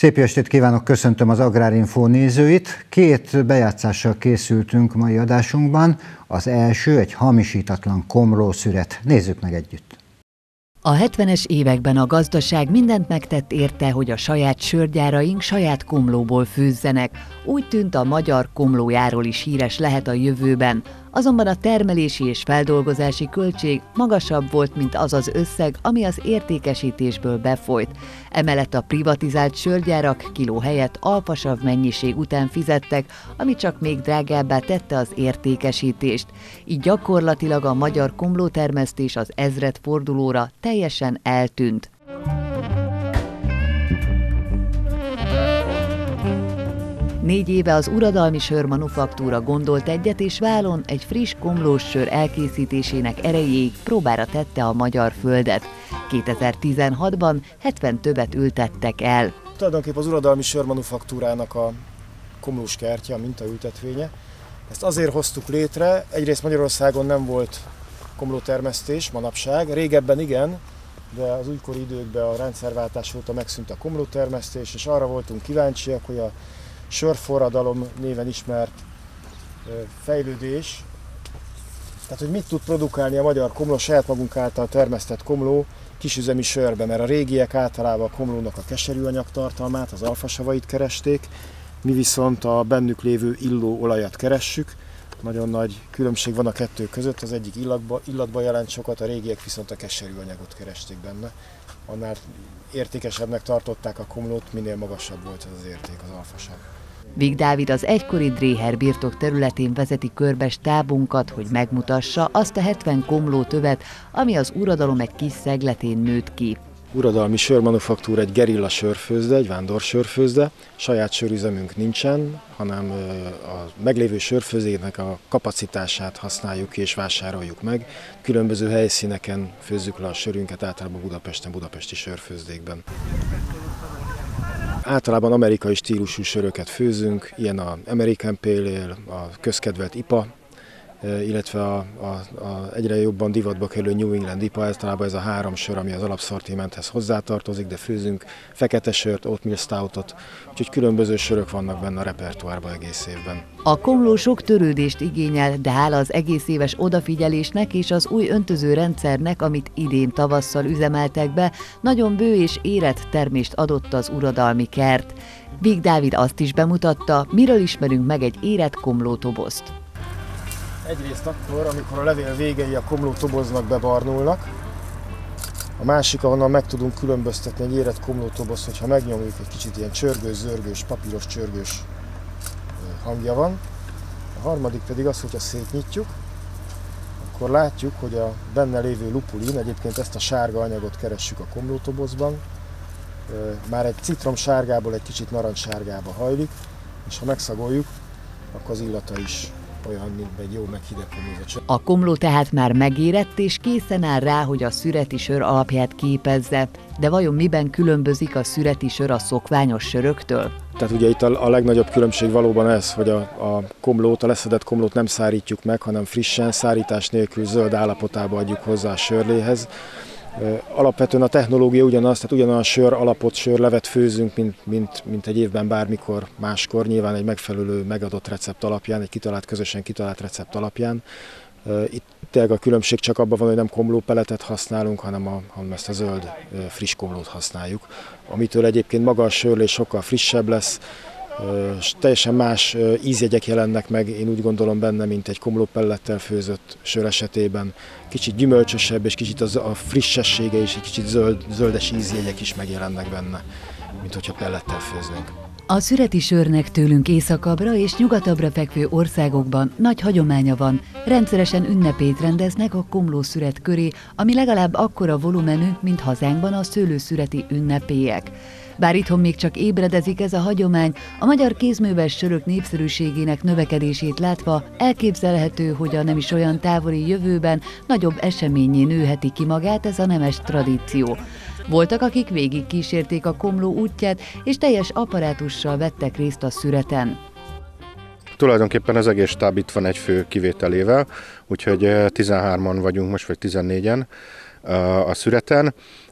Szép estét kívánok, köszöntöm az Agrárinfo nézőit. Két bejátszással készültünk mai adásunkban. Az első egy hamisítatlan komlószüret. Nézzük meg együtt. A 70-es években a gazdaság mindent megtett érte, hogy a saját sörgyáraink saját komlóból főzzenek. Úgy tűnt, a magyar komlójáról is híres lehet a jövőben. Azonban a termelési és feldolgozási költség magasabb volt, mint az az összeg, ami az értékesítésből befolyt. Emellett a privatizált sörgyárak kiló helyett alfasav mennyiség után fizettek, ami csak még drágábbá tette az értékesítést. Így gyakorlatilag a magyar komlótermesztés az ezredfordulóra teljesen eltűnt. Négy éve az uradalmi sörmanufaktúra gondolt egyet, és vállon egy friss komlós sör elkészítésének erejéig próbára tette a magyar földet. 2016-ban 70 tövet ültettek el. Tulajdonképpen az uradalmi sörmanufaktúrának a komlós kertje, a mintaültetvénye. Ezt azért hoztuk létre, egyrészt Magyarországon nem volt komlótermesztés manapság, régebben igen, de az újkori időkben a rendszerváltás óta megszűnt a komlótermesztés, és arra voltunk kíváncsiak, hogy a sörforradalom néven ismert fejlődés, tehát hogy mit tud produkálni a magyar komló, saját magunk által termesztett komló kisüzemi sörben, mert a régiek általában a komlónak a keserű anyagtartalmát, az alfasavait keresték, mi viszont a bennük lévő illó olajat keressük. Nagyon nagy különbség van a kettő között, az egyik illatban jelent sokat, a régiek viszont a keserű anyagot keresték benne. Annál értékesebbnek tartották a komlót, minél magasabb volt ez az érték, az alfasav. Vig Dávid az egykori Dréher birtok területén vezeti körbe stábunkat, hogy megmutassa azt a 70 komlótövet, ami az uradalom egy kis szegletén nőtt ki. Uradalmi sörmanufaktúra egy gerilla sörfőzde, egy vándor-sörfőzde. Saját sörüzemünk nincsen, hanem a meglévő sörfőzének a kapacitását használjuk és vásároljuk meg. Különböző helyszíneken főzzük le a sörünket, általában Budapesten, budapesti sörfőzdékben. Általában amerikai stílusú söröket főzünk, ilyen az American Pale Ale, a közkedvelt IPA, illetve a egyre jobban divatba kerülő New England IPA, általában ez a három sör, ami az alapszortimenthez hozzátartozik, de főzünk fekete sört, oatmeal stoutot, úgyhogy különböző sörök vannak benne a repertoárban egész évben. A komló sok törődést igényel, de hála az egész éves odafigyelésnek és az új öntöző rendszernek, amit idén tavasszal üzemeltek be, nagyon bő és érett termést adott az uradalmi kert. Vig Dávid azt is bemutatta, miről ismerünk meg egy érett komlótobozt. Egyrészt akkor, amikor a levél végei a komlótoboznak bebarnulnak, a másik, ahonnan meg tudunk különböztetni egy érett komlótobozt, hogyha megnyomjuk, egy kicsit ilyen csörgős, zörgős, papíros csörgős hangja van. A harmadik pedig az, hogyha szétnyitjuk, akkor látjuk, hogy a benne lévő lupulin, egyébként ezt a sárga anyagot keressük a komlótobozban, már egy citromsárgából egy kicsit narancssárgába hajlik, és ha megszagoljuk, akkor az illata is olyan, mint egy jó meghidegült sör. A komló tehát már megérett és készen áll rá, hogy a szüreti sör alapját képezze. De vajon miben különbözik a szüreti sör a szokványos söröktől? Tehát ugye itt a legnagyobb különbség valóban ez, hogy a komlót, a leszedett komlót nem szárítjuk meg, hanem frissen, szárítás nélkül zöld állapotába adjuk hozzá a sörléhez. Alapvetően a technológia ugyanaz, tehát ugyanolyan sör alapot, sörlevet főzünk, mint egy évben bármikor máskor, nyilván egy megfelelő, megadott recept alapján, egy közösen kitalált recept alapján. Itt tényleg a különbség csak abban van, hogy nem komlópeletet használunk, hanem ezt a zöld, friss komlót használjuk, amitől egyébként maga a sörlés sokkal frissebb lesz, teljesen más ízjegyek jelennek meg, én úgy gondolom benne, mint egy komlópellettel főzött sör esetében. Kicsit gyümölcsösebb, és kicsit a frissessége és egy kicsit zöldes ízjegyek is megjelennek benne, mint hogyha pellettel főznénk. A szüreti sörnek tőlünk északabbra és nyugatabbra fekvő országokban nagy hagyománya van. Rendszeresen ünnepét rendeznek a komlószüret köré, ami legalább akkora volumenű, mint hazánkban a szőlőszüreti ünnepélyek. Bár itthon még csak ébredezik ez a hagyomány, a magyar kézműves sörök népszerűségének növekedését látva elképzelhető, hogy a nem is olyan távoli jövőben nagyobb eseményé nőheti ki magát ez a nemes tradíció. Voltak, akik végig kísérték a komló útját, és teljes apparátussal vettek részt a szüreten. Tulajdonképpen az egész stáb itt van egy fő kivételével, úgyhogy 13-an vagyunk most, vagy 14-en a szüreten.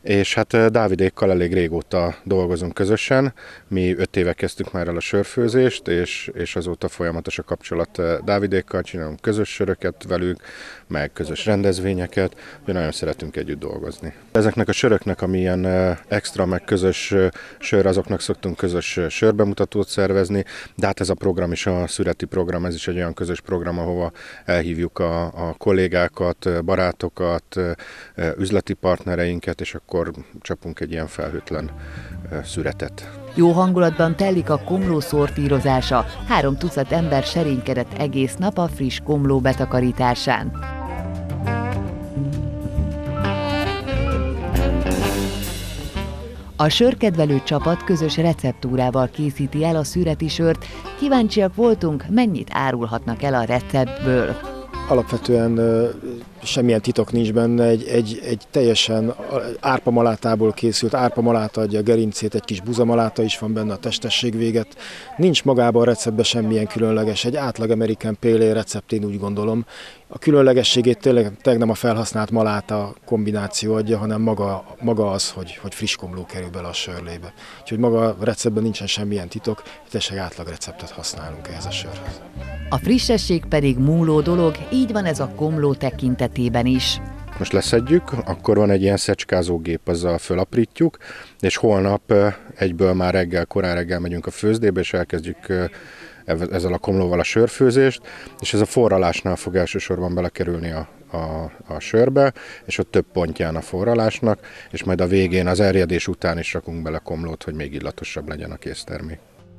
És hát Dávidékkal elég régóta dolgozunk közösen. Mi 5 éve kezdtük már el a sörfőzést, és azóta folyamatos a kapcsolat Dávidékkal, csinálunk közös söröket velük, meg közös rendezvényeket, úgyhogy nagyon szeretünk együtt dolgozni. Ezeknek a söröknek, ami ilyen extra, meg közös sör, azoknak szoktunk közös sörbemutatót szervezni, de hát ez a program is, a szüreti program, ez is egy olyan közös program, ahova elhívjuk a kollégákat, barátokat, üzleti partnereinket, és akkor csapunk egy ilyen felhőtlen szüretet. Jó hangulatban telik a komló szortírozása, 3 tucat ember serénykedett egész nap a friss komló betakarításán. A sörkedvelő csapat közös receptúrával készíti el a szüreti sört. Kíváncsiak voltunk, mennyit árulhatnak el a receptből. Alapvetően semmilyen titok nincs benne, egy teljesen árpamalátából készült, árpamaláta adja a gerincét, egy kis buzamaláta is van benne a testesség véget. Nincs magában a receptben semmilyen különleges, egy átlag American Pale Ale recept, én úgy gondolom. A különlegességét tényleg nem a felhasznált maláta kombináció adja, hanem maga az, hogy friss komló kerül bele a sörlébe. Úgyhogy maga a receptben nincsen semmilyen titok, teljesen átlag receptet használunk ehhez a sörhöz. A frissesség pedig múló dolog, így van ez a komló tekintetében is. Most leszedjük, akkor van egy ilyen szecskázógép, azzal fölaprítjuk, és holnap egyből már korán reggel megyünk a főzdébe, és elkezdjük ezzel a komlóval a sörfőzést, és ez a forralásnál fog elsősorban belekerülni a sörbe, és ott több pontján a forralásnak, és majd a végén, az erjedés után is rakunk bele komlót, hogy még illatosabb legyen a késztermék.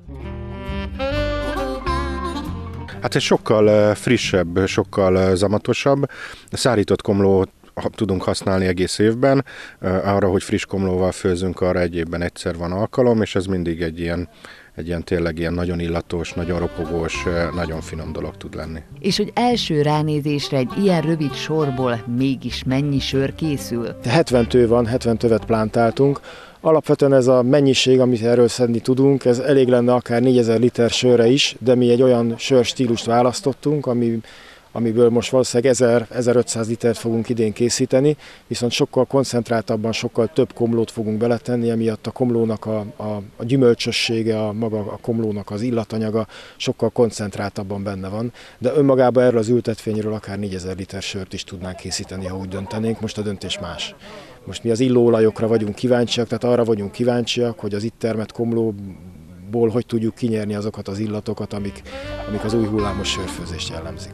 Hát ez sokkal frissebb, sokkal zamatosabb. A komlót tudunk használni egész évben. Arra, hogy friss komlóval főzünk, arra egy évben egyszer van alkalom, és ez mindig egy ilyen tényleg ilyen nagyon illatos, nagyon ropogós, nagyon finom dolog tud lenni. És hogy első ránézésre egy ilyen rövid sorból mégis mennyi sör készül? 70 tő van, 70 tövet plántáltunk. Alapvetően ez a mennyiség, amit erről szedni tudunk, ez elég lenne akár 4000 liter sörre is, de mi egy olyan sörstílust választottunk, amiből most valószínűleg 1000-1500 litert fogunk idén készíteni, viszont sokkal koncentráltabban, sokkal több komlót fogunk beletenni, emiatt a komlónak a gyümölcsössége, maga a komlónak az illatanyaga sokkal koncentráltabban benne van, de önmagában erről az ültetvényről akár 4000 liter sört is tudnánk készíteni, ha úgy döntenénk, most a döntés más. Most mi az illóolajokra vagyunk kíváncsiak, tehát arra vagyunk kíváncsiak, hogy az itt termett komlóból hogy tudjuk kinyerni azokat az illatokat, amik az új hullámos sörfőzést jellemzik.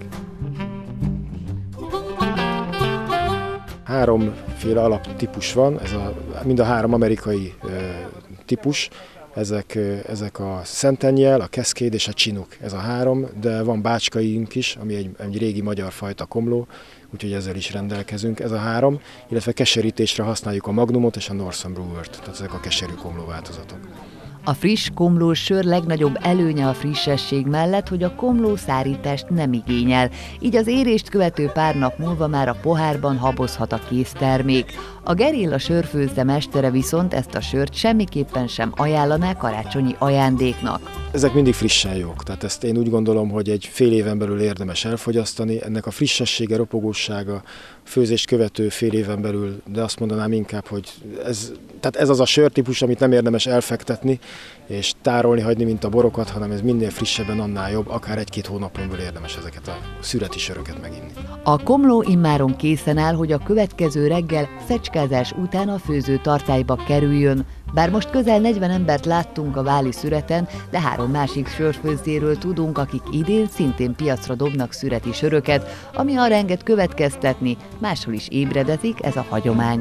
3 alaptípus van, mind a 3 amerikai típus, ezek a Centennial, a Cascade és a Chinook, ez a 3, de van bácskaink is, ami egy régi magyar fajta komló, úgyhogy ezzel is rendelkezünk, ez a 3, illetve keserítésre használjuk a Magnumot és a Northern Brewert, tehát ezek a keserű komló változatok. A friss komlós sör legnagyobb előnye a frissesség mellett, hogy a komló szárítást nem igényel, így az érést követő pár nap múlva már a pohárban habozhat a késztermék. A Gerilla sörfőzde mestere viszont ezt a sört semmiképpen sem ajánlaná karácsonyi ajándéknak. Ezek mindig frissen jók, tehát ezt én úgy gondolom, hogy egy fél éven belül érdemes elfogyasztani. Ennek a frissessége, ropogósága, főzést követő fél éven belül, de azt mondanám inkább, hogy ez az a sörtípus, amit nem érdemes elfektetni és tárolni hagyni, mint a borokat, hanem ez minél frissebben, annál jobb, akár 1-2 hónapon belül érdemes ezeket a szüreti söröket meginni. A komló immáron készen áll, hogy a következő reggel szecskázás után a főző tartályba kerüljön. Bár most közel 40 embert láttunk a váli szüreten, de 3 másik sörfőzdéről tudunk, akik idén szintén piacra dobnak szüreti söröket, ami arra enged következtetni, máshol is ébredezik ez a hagyomány.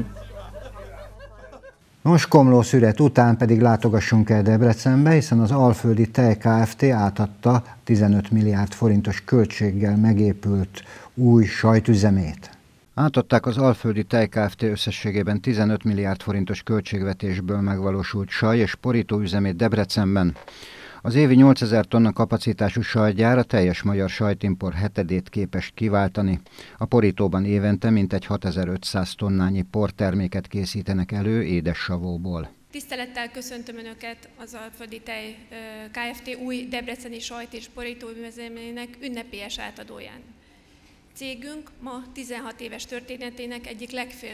Most komló szüret után pedig látogassunk el Debrecenbe, hiszen az Alföldi Tej Kft. Átadta 15 milliárd forintos költséggel megépült új sajtüzemét. Átadták az Alföldi Tej Kft. Összességében 15 milliárd forintos költségvetésből megvalósult saj- és porítóüzemét Debrecenben. Az évi 8000 tonna kapacitású sajtgyár a teljes magyar sajtimport 7-ét képes kiváltani. A porítóban évente mintegy 6500 tonnányi porterméket készítenek elő édessavóból. Tisztelettel köszöntöm Önöket az Alföldi Tej Kft. Új debreceni sajt- és porítóüzemének ünnepélyes átadóján. Cégünk ma 16 éves történetének egyik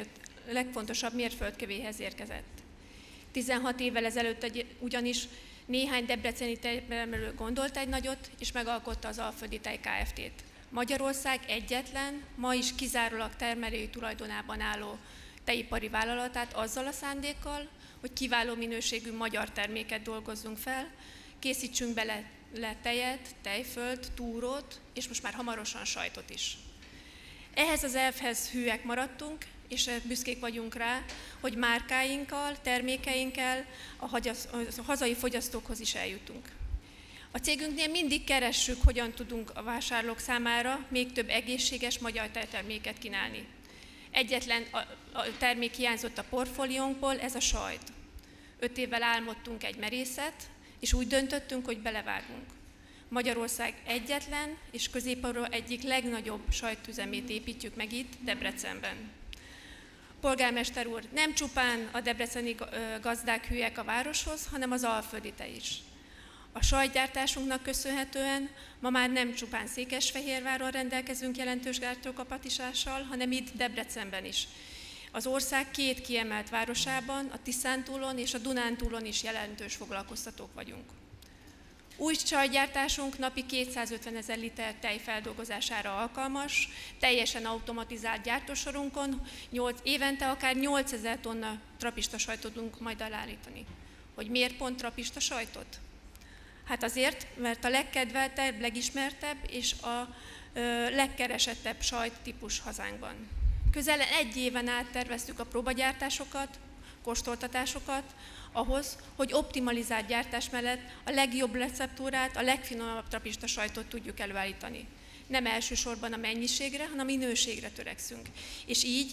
legfontosabb mérföldkövéhez érkezett. 16 évvel ezelőtt ugyanis néhány debreceni tejtermelő gondolt egy nagyot, és megalkotta az Alföldi Tej Kft-t. Magyarország egyetlen, ma is kizárólag termelői tulajdonában álló tejipari vállalatát azzal a szándékkal, hogy kiváló minőségű magyar terméket dolgozzunk fel, készítsünk bele tejet, tejfölt, túrót, és most már hamarosan sajtot is. Ehhez az elvhez hűek maradtunk, és büszkék vagyunk rá, hogy márkáinkkal, termékeinkkel a hazai fogyasztókhoz is eljutunk. A cégünknél mindig keressük, hogyan tudunk a vásárlók számára még több egészséges magyar tejterméket kínálni. Egyetlen a termék hiányzott a portfóliónkból, ez a sajt. 5 évvel álmodtunk egy merészet, és úgy döntöttünk, hogy belevágunk. Magyarország egyetlen és Közép-Európa egyik legnagyobb sajtüzemét építjük meg itt, Debrecenben. Polgármester úr, nem csupán a debreceni gazdák hűek a városhoz, hanem az Alföldi Tej is. A sajtgyártásunknak köszönhetően ma már nem csupán Székesfehérváron rendelkezünk jelentős gyártókapacitással, hanem itt Debrecenben is. Az ország 2 kiemelt városában, a Tiszántúlon és a Dunántúlon is jelentős foglalkoztatók vagyunk. Új sajtgyártásunk napi 250 000 liter tej feldolgozására alkalmas, teljesen automatizált gyártósorunkon évente akár 8000 tonna trapista sajtot tudunk majd elállítani. Hogy miért pont trapista sajtot? Hát azért, mert a legkedveltebb, legismertebb és a legkeresettebb sajttípus hazánkban. Közel 1 éven át terveztük a próbagyártásokat, kóstoltatásokat, ahhoz, hogy optimalizált gyártás mellett a legjobb receptúrát, a legfinomabb trapista sajtot tudjuk előállítani. Nem elsősorban a mennyiségre, hanem a minőségre törekszünk. És így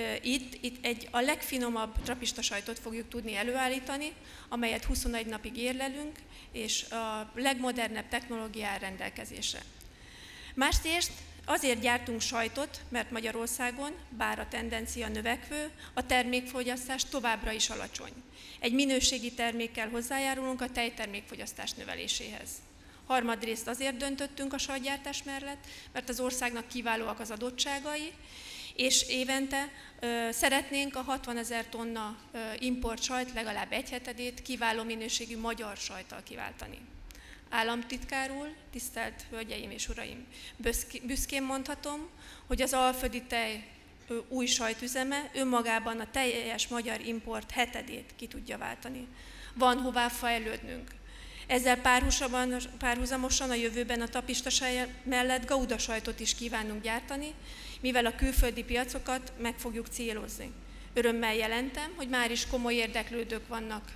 a legfinomabb trapista sajtot fogjuk tudni előállítani, amelyet 21 napig érlelünk, és a legmodernebb technológia áll rendelkezésre. Másrészt azért gyártunk sajtot, mert Magyarországon, bár a tendencia növekvő, a termékfogyasztás továbbra is alacsony. Egy minőségi termékkel hozzájárulunk a tejtermékfogyasztás növeléséhez. Harmadrészt azért döntöttünk a sajtgyártás mellett, mert az országnak kiválóak az adottságai, és évente szeretnénk a 60 000 tonna import sajt legalább 1/7 kiváló minőségű magyar sajttal kiváltani. Államtitkár úr, tisztelt hölgyeim és uraim, büszkén mondhatom, hogy az Alföldi Tej új sajtüzeme önmagában a teljes magyar import 1/7 ki tudja váltani. Van hová fejlődnünk. Ezzel párhuzamosan a jövőben a trapista sajt mellett gouda sajtot is kívánunk gyártani, mivel a külföldi piacokat meg fogjuk célozni. Örömmel jelentem, hogy már is komoly érdeklődők vannak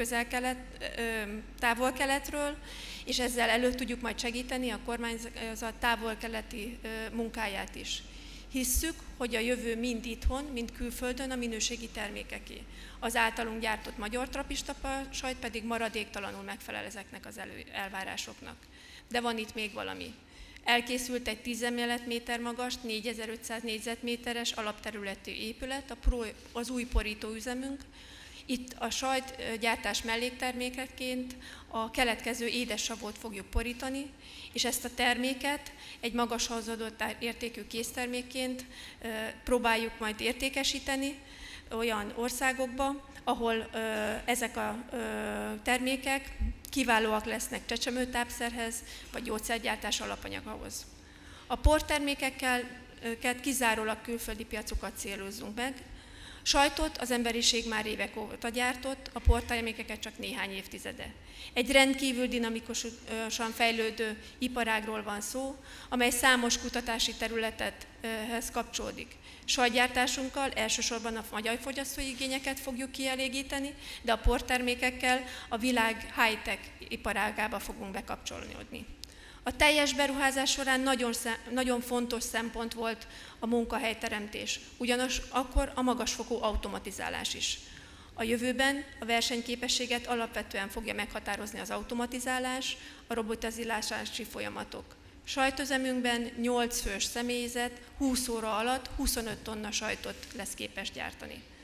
távol-keletről, és ezzel elő tudjuk majd segíteni a kormányzat távol-keleti munkáját is. Hisszük, hogy a jövő mind itthon, mind külföldön a minőségi termékeké. Az általunk gyártott magyar trapista sajt pedig maradéktalanul megfelel ezeknek az elvárásoknak. De van itt még valami. Elkészült egy 10 emeletméter magas, 4500 négyzetméteres alapterületű épület, az új porítóüzemünk. Itt a sajtgyártás melléktermékeként a keletkező édessavót fogjuk porítani, és ezt a terméket egy magas hozzáadott értékű késztermékként próbáljuk majd értékesíteni olyan országokba, ahol ezek a termékek kiválóak lesznek csecsemőtápszerhez, vagy gyógyszergyártás alapanyaghoz. A portermékeket kizárólag külföldi piacokat célozzunk meg. Sajtot az emberiség már évek óta gyártott, a portermékeket csak néhány évtizede. Egy rendkívül dinamikusan fejlődő iparágról van szó, amely számos kutatási területhez kapcsolódik. Sajtgyártásunkkal elsősorban a magyar fogyasztói igényeket fogjuk kielégíteni, de a portermékekkel a világ high-tech iparágába fogunk bekapcsolódni. A teljes beruházás során nagyon fontos szempont volt a munkahelyteremtés, ugyanakkor a magasfokú automatizálás is. A jövőben a versenyképességet alapvetően fogja meghatározni az automatizálás, a robotizálási folyamatok. Sajtüzemünkben 8 fős személyzet 20 óra alatt 25 tonna sajtot lesz képes gyártani.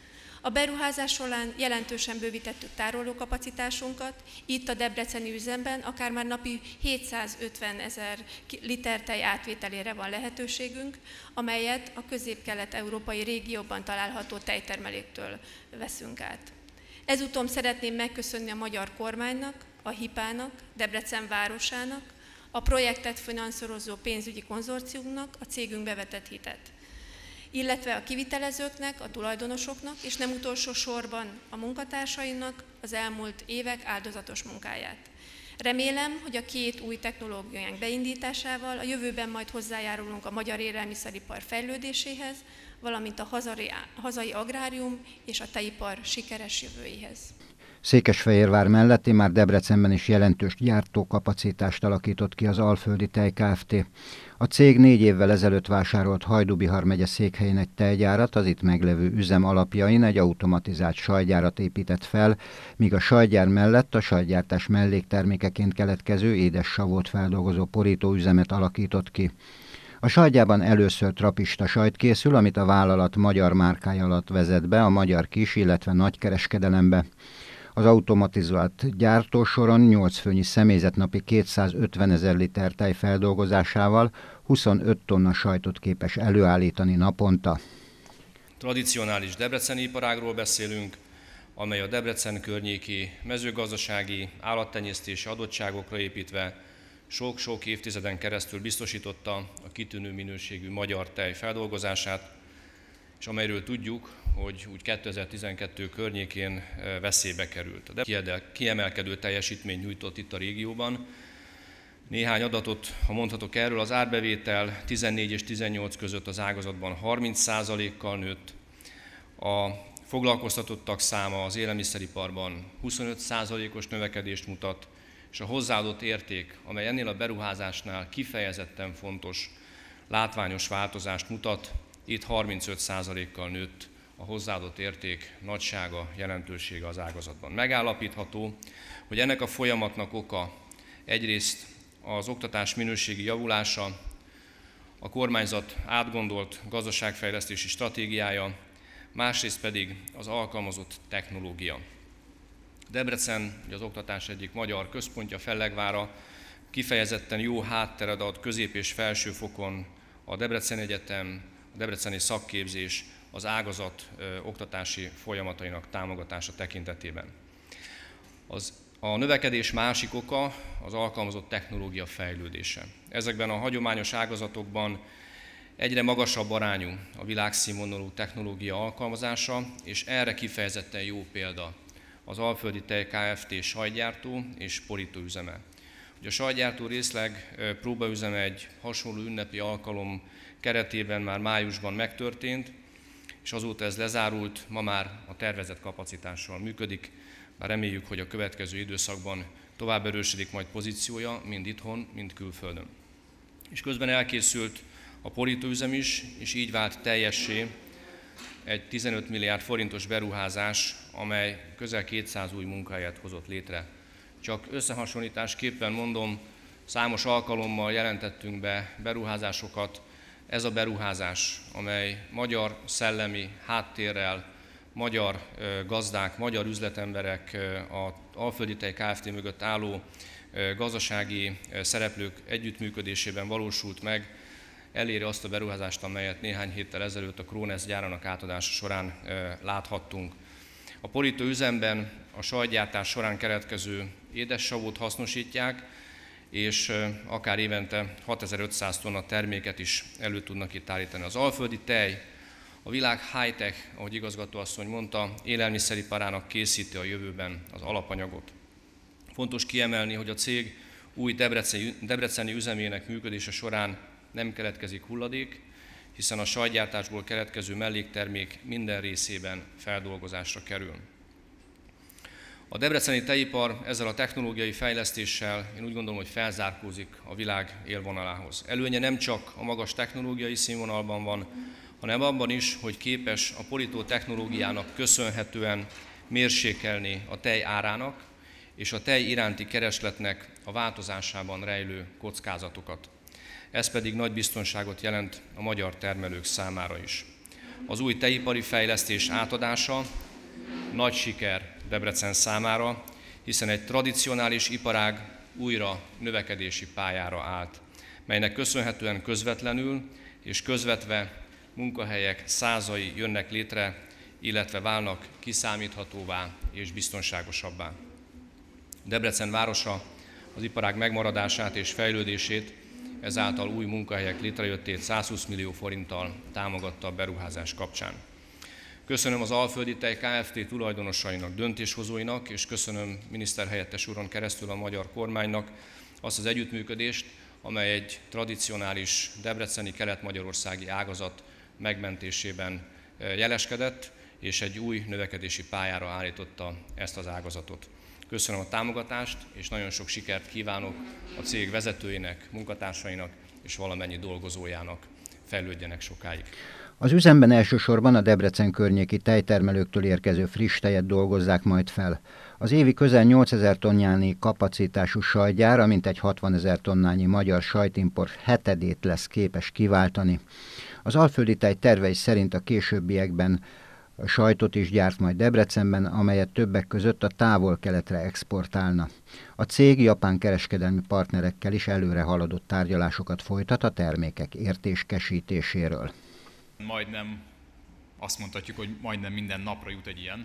A beruházás során jelentősen bővítettük tárolókapacitásunkat, itt a debreceni üzemben akár már napi 750 000 liter tej átvételére van lehetőségünk, amelyet a közép-kelet-európai régióban található tejtermeléktől veszünk át. Ezúton szeretném megköszönni a magyar kormánynak, a HIPA-nak, Debrecen városának, a projektet finanszírozó pénzügyi konzorciumnak a cégünkbe vetett hitet, illetve a kivitelezőknek, a tulajdonosoknak, és nem utolsó sorban a munkatársainak az elmúlt évek áldozatos munkáját. Remélem, hogy a 2 új technológiánk beindításával a jövőben majd hozzájárulunk a magyar élelmiszeripar fejlődéséhez, valamint a hazai agrárium és a tejipar sikeres jövőjéhez. Székesfehérvár mellett már Debrecenben is jelentős gyártókapacitást alakított ki az Alföldi Tej Kft. A cég 4 évvel ezelőtt vásárolt Hajdú-Bihar megye székhelyén egy tejgyárat, az itt meglevő üzem alapjain egy automatizált sajtgyárat épített fel, míg a sajtgyár mellett a sajtgyártás melléktermékeként keletkező édes savot feldolgozó borítóüzemet alakított ki. A sajtgyárban először trapista sajt készül, amit a vállalat magyar márkája alatt vezet be a magyar kis, illetve nagykereskedelembe. Az automatizált gyártósoron 8 főnyi személyzet napi 250 000 liter tej feldolgozásával 25 tonna sajtot képes előállítani naponta. Tradicionális debreceni iparágról beszélünk, amely a Debrecen környéki mezőgazdasági, állattenyésztési adottságokra építve sok-sok évtizeden keresztül biztosította a kitűnő minőségű magyar tej feldolgozását, és amelyről tudjuk, hogy úgy 2012 környékén veszélybe került. De kiemelkedő teljesítményt nyújtott itt a régióban. Néhány adatot, ha mondhatok erről, az árbevétel 14 és 18 között az ágazatban 30%-kal nőtt, a foglalkoztatottak száma az élelmiszeriparban 25%-os növekedést mutat, és a hozzáadott érték, amely ennél a beruházásnál kifejezetten fontos, látványos változást mutat, itt 35%-kal nőtt a hozzáadott érték nagysága, jelentősége az ágazatban. Megállapítható, hogy ennek a folyamatnak oka egyrészt az oktatás minőségi javulása, a kormányzat átgondolt gazdaságfejlesztési stratégiája, másrészt pedig az alkalmazott technológia. Debrecen, az oktatás egyik magyar központja, Fellegvára kifejezetten jó hátteret ad közép- és felsőfokon a Debreceni Egyetem, a debreceni szakképzés, az ágazat oktatási folyamatainak támogatása tekintetében. A növekedés másik oka az alkalmazott technológia fejlődése. Ezekben a hagyományos ágazatokban egyre magasabb arányú a világszínvonalú technológia alkalmazása, és erre kifejezetten jó példa az Alföldi Tej Kft. Sajtgyártó és borítóüzeme. Ugye a sajtgyártó részleg próbaüzeme egy hasonló ünnepi alkalom keretében már májusban megtörtént, és azóta ez lezárult, ma már a tervezett kapacitással működik, már reméljük, hogy a következő időszakban tovább erősödik majd pozíciója, mind itthon, mind külföldön. És közben elkészült a borítóüzem is, és így vált teljessé egy 15 milliárd forintos beruházás, amely közel 200 új munkahelyet hozott létre. Csak összehasonlításképpen mondom, számos alkalommal jelentettünk be beruházásokat. Ez a beruházás, amely magyar szellemi háttérrel, magyar gazdák, magyar üzletemberek, az Alföldi Tej Kft. Mögött álló gazdasági szereplők együttműködésében valósult meg, eléri azt a beruházást, amelyet néhány héttel ezelőtt a Krónesz gyárának átadása során láthattunk. A borítóüzemben a sajtgyártás során keletkező édessavót hasznosítják, és akár évente 6500 tonna terméket is elő tudnak itt állítani. Az alföldi tej a világ high-tech, ahogy igazgatóasszony mondta, élelmiszeriparának készíti a jövőben az alapanyagot. Fontos kiemelni, hogy a cég új debreceni üzemének működése során nem keletkezik hulladék, hiszen a sajtgyártásból keletkező melléktermék minden részében feldolgozásra kerül. A debreceni tejipar ezzel a technológiai fejlesztéssel én úgy gondolom, hogy felzárkózik a világ élvonalához. Előnye nem csak a magas technológiai színvonalban van, hanem abban is, hogy képes a borító technológiának köszönhetően mérsékelni a tej árának és a tej iránti keresletnek a változásában rejlő kockázatokat. Ez pedig nagy biztonságot jelent a magyar termelők számára is. Az új tejipari fejlesztés átadása nagy siker Debrecen számára, hiszen egy tradicionális iparág újra növekedési pályára állt, melynek köszönhetően közvetlenül és közvetve munkahelyek százai jönnek létre, illetve válnak kiszámíthatóvá és biztonságosabbá. Debrecen városa az iparág megmaradását és fejlődését, ezáltal új munkahelyek létrejöttét 120 millió forinttal támogatta a beruházás kapcsán. Köszönöm az Alföldi Tej Kft. Tulajdonosainak, döntéshozóinak, és köszönöm miniszterhelyettes úron keresztül a magyar kormánynak azt az együttműködést, amely egy tradicionális debreceni kelet-magyarországi ágazat megmentésében jeleskedett, és egy új növekedési pályára állította ezt az ágazatot. Köszönöm a támogatást, és nagyon sok sikert kívánok a cég vezetőinek, munkatársainak és valamennyi dolgozójának. Fejlődjenek sokáig. Az üzemben elsősorban a Debrecen környéki tejtermelőktől érkező friss tejet dolgozzák majd fel. Az évi közel 8000 tonnányi kapacitású sajtgyár, mintegy 60 000 tonnányi magyar sajtimport hetedét lesz képes kiváltani. Az Alföldi Tej tervei szerint a későbbiekben sajtot is gyárt majd Debrecenben, amelyet többek között a távol-keletre exportálna. A cég japán kereskedelmi partnerekkel is előre haladott tárgyalásokat folytat a termékek értékesítéséről. Majdnem azt mondhatjuk, hogy majdnem minden napra jut egy ilyen,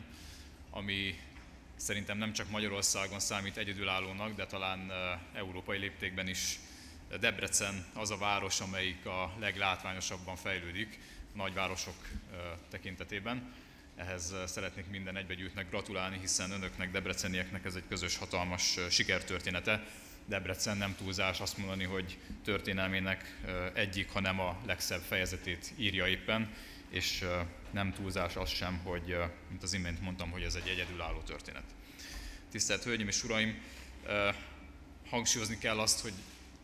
ami szerintem nem csak Magyarországon számít egyedülállónak, de talán európai léptékben is. Debrecen az a város, amelyik a leglátványosabban fejlődik nagyvárosok tekintetében. Ehhez szeretnék minden egybegyűltnek gratulálni, hiszen önöknek, debrecenieknek ez egy közös, hatalmas sikertörténete. Debrecen nem túlzás azt mondani, hogy történelmének egyik, hanem a legszebb fejezetét írja éppen, és nem túlzás az sem, hogy, mint az imént mondtam, hogy ez egy egyedülálló történet. Tisztelt Hölgyeim és Uraim, hangsúlyozni kell azt, hogy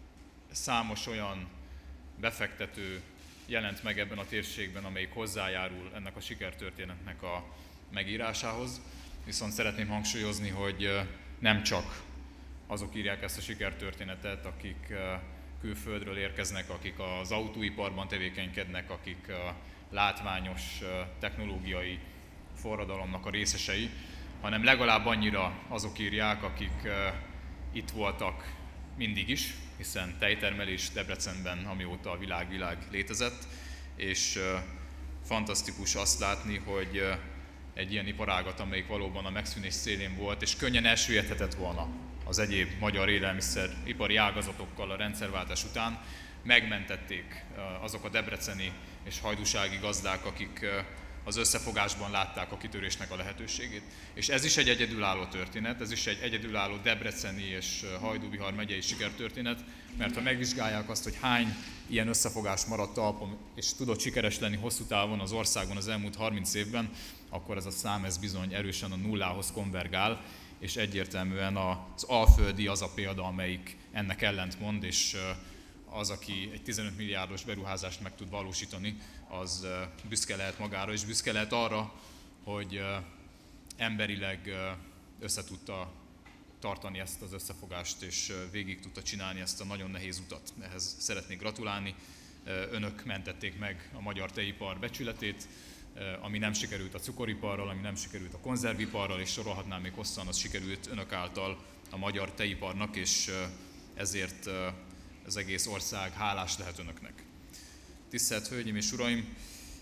számos olyan befektető jelent meg ebben a térségben, amelyik hozzájárul ennek a sikertörténetnek a megírásához. Viszont szeretném hangsúlyozni, hogy nem csak azok írják ezt a sikertörténetet, akik külföldről érkeznek, akik az autóiparban tevékenykednek, akik a látványos technológiai forradalomnak a részesei, hanem legalább annyira azok írják, akik itt voltak mindig is, hiszen tejtermelés Debrecenben, amióta a világ létezett, és fantasztikus azt látni, hogy egy ilyen iparágat, amelyik valóban a megszűnés szélén volt, és könnyen elsüllyedhetett volna az egyéb magyar élelmiszeripari ágazatokkal a rendszerváltás után, megmentették azok a debreceni és hajdúsági gazdák, akik az összefogásban látták a kitörésnek a lehetőségét. És ez is egy egyedülálló történet, ez is egy egyedülálló debreceni és Hajdú-Bihar megyei sikertörténet, mert ha megvizsgálják azt, hogy hány ilyen összefogás maradt talpon, és tudott sikeres lenni hosszú távon az országon az elmúlt 30 évben, akkor ez a szám ez bizony erősen a nullához konvergál, és egyértelműen az Alföldi az a példa, amelyik ennek ellentmond, és az, aki egy 15 milliárdos beruházást meg tud valósítani, az büszke lehet magára, és büszke lehet arra, hogy emberileg összetudta tartani ezt az összefogást, és végig tudta csinálni ezt a nagyon nehéz utat. Ehhez szeretnék gratulálni. Önök mentették meg a magyar tejipar becsületét, ami nem sikerült a cukoriparral, ami nem sikerült a konzerviparral, és sorolhatnám még hosszan, az sikerült önök által a magyar tejiparnak, és ezért az egész ország hálás lehet önöknek. Tisztelt Hölgyeim és Uraim,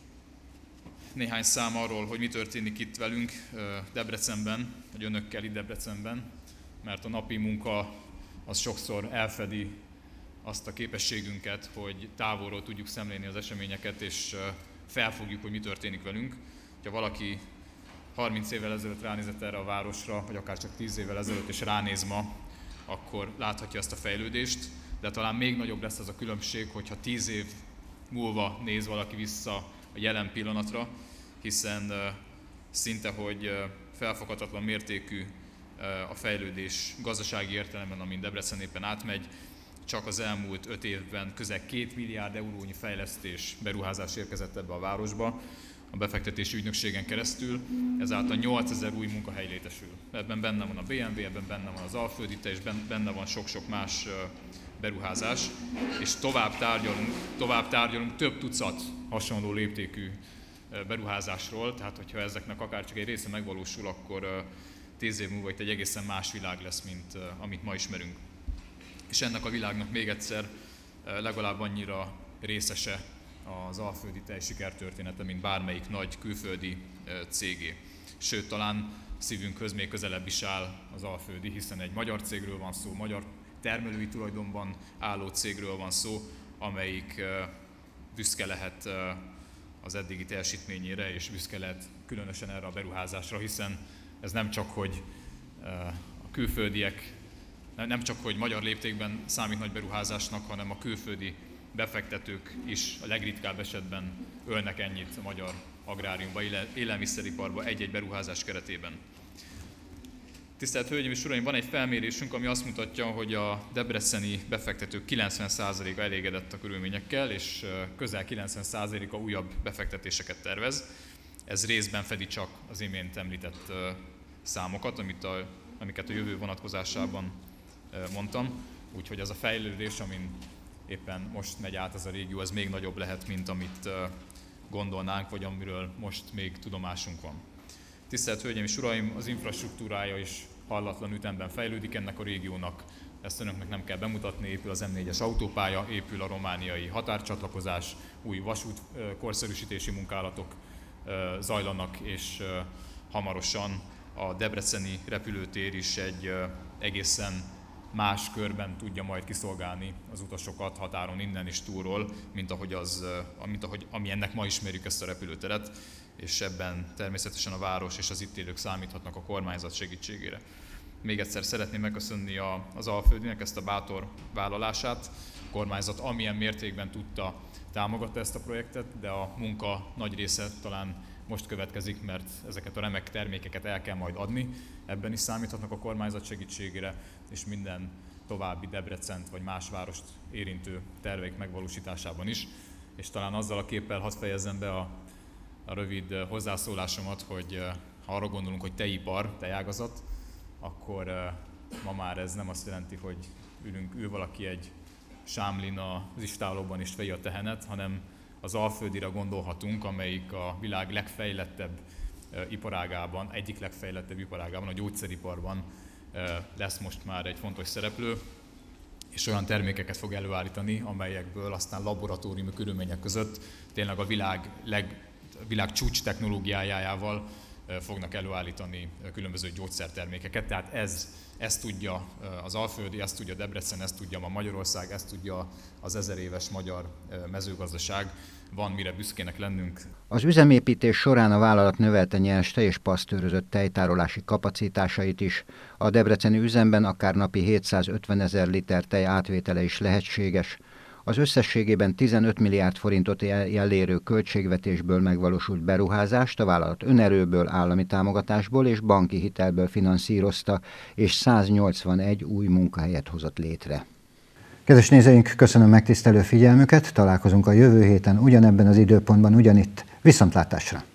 néhány szám arról, hogy mi történik itt velünk Debrecenben, vagy önökkel itt Debrecenben, mert a napi munka az sokszor elfedi azt a képességünket, hogy távolról tudjuk szemlélni az eseményeket, és felfogjuk, hogy mi történik velünk. Ha valaki 30 évvel ezelőtt ránézett erre a városra, vagy akár csak 10 évvel ezelőtt, és ránéz ma, akkor láthatja ezt a fejlődést, de talán még nagyobb lesz az a különbség, hogyha 10 év múlva néz valaki vissza a jelen pillanatra, hiszen szinte, hogy felfoghatatlan mértékű a fejlődés gazdasági értelemben, amin Debrecen éppen átmegy. Csak az elmúlt 5 évben közel 2 milliárd eurónyi fejlesztés, beruházás érkezett ebbe a városba a befektetési ügynökségen keresztül, ezáltal 8000 új munkahely létesül. Ebben benne van a BMW, ebben benne van az Alföldi Tej, és benne van sok-sok más beruházás, és tovább tárgyalunk több tucat hasonló léptékű beruházásról, tehát hogyha ezeknek akár csak egy része megvalósul, akkor 10 év múlva itt egy egészen más világ lesz, mint amit ma ismerünk. És ennek a világnak még egyszer legalább annyira részese az alföldi tej sikertörténete, mint bármelyik nagy külföldi cégé. Sőt, talán szívünkhöz még közelebb is áll az alföldi, hiszen egy magyar cégről van szó, magyar termelői tulajdonban álló cégről van szó, amelyik büszke lehet az eddigi teljesítményére, és büszke lehet különösen erre a beruházásra, hiszen ez nem csak, hogy a külföldiek, nem csak, hogy magyar léptékben számít nagy beruházásnak, hanem a külföldi befektetők is a legritkább esetben ölnek ennyit a magyar agráriumba, élelmiszeriparba egy-egy beruházás keretében. Tisztelt Hölgyeim és Uraim, van egy felmérésünk, ami azt mutatja, hogy a debreceni befektetők 90%-a elégedett a körülményekkel, és közel 90%-a újabb befektetéseket tervez. Ez részben fedi csak az imént említett számokat, amiket a jövő vonatkozásában mondtam. Úgyhogy ez a fejlődés, amin éppen most megy át ez a régió, ez még nagyobb lehet, mint amit gondolnánk, vagy amiről most még tudomásunk van. Tisztelt Hölgyeim és Uraim, az infrastruktúrája is hallatlan ütemben fejlődik ennek a régiónak. Ezt önöknek nem kell bemutatni, épül az M4-es autópálya, épül a romániai határcsatlakozás, új vasút korszerűsítési munkálatok zajlanak, és hamarosan a debreceni repülőtér is egy egészen más körben tudja majd kiszolgálni az utasokat határon innen és túlról, mint ami ennek ma ismerjük ezt a repülőteret, és ebben természetesen a város és az itt élők számíthatnak a kormányzat segítségére. Még egyszer szeretném megköszönni az Alföldinek ezt a bátor vállalását. A kormányzat amilyen mértékben tudta, támogatta ezt a projektet, de a munka nagy része talán most következik, mert ezeket a remek termékeket el kell majd adni. Ebben is számíthatnak a kormányzat segítségére, és minden további Debrecent vagy más várost érintő terveik megvalósításában is. És talán azzal a képpel hadd fejezzem be a rövid hozzászólásomat, hogy ha arra gondolunk, hogy tejipar, tejágazat, akkor ma már ez nem azt jelenti, hogy ül valaki egy sámlin az istállóban és fej a tehenet, hanem az Alföldire gondolhatunk, amelyik a világ legfejlettebb iparágában, egyik legfejlettebb iparágában, a gyógyszeriparban lesz most már egy fontos szereplő, és olyan termékeket fog előállítani, amelyekből aztán laboratóriumi körülmények között tényleg a világ csúcs technológiájával fognak előállítani különböző gyógyszertermékeket. Tehát ezt tudja az Alföldi, ezt tudja Debrecen, ezt tudja ma Magyarország, ezt tudja az 1000 éves magyar mezőgazdaság. Van mire büszkének lennünk. Az üzemépítés során a vállalat növelte nyerste és pasztőrözött tejtárolási kapacitásait is. A debreceni üzemben akár napi 750 000 liter tej átvétele is lehetséges. Az összességében 15 milliárd forintot elérő költségvetésből megvalósult beruházást a vállalat önerőből, állami támogatásból és banki hitelből finanszírozta, és 181 új munkahelyet hozott létre. Kedves nézőink, köszönöm megtisztelő figyelmüket, találkozunk a jövő héten ugyanebben az időpontban, ugyanitt. Viszontlátásra!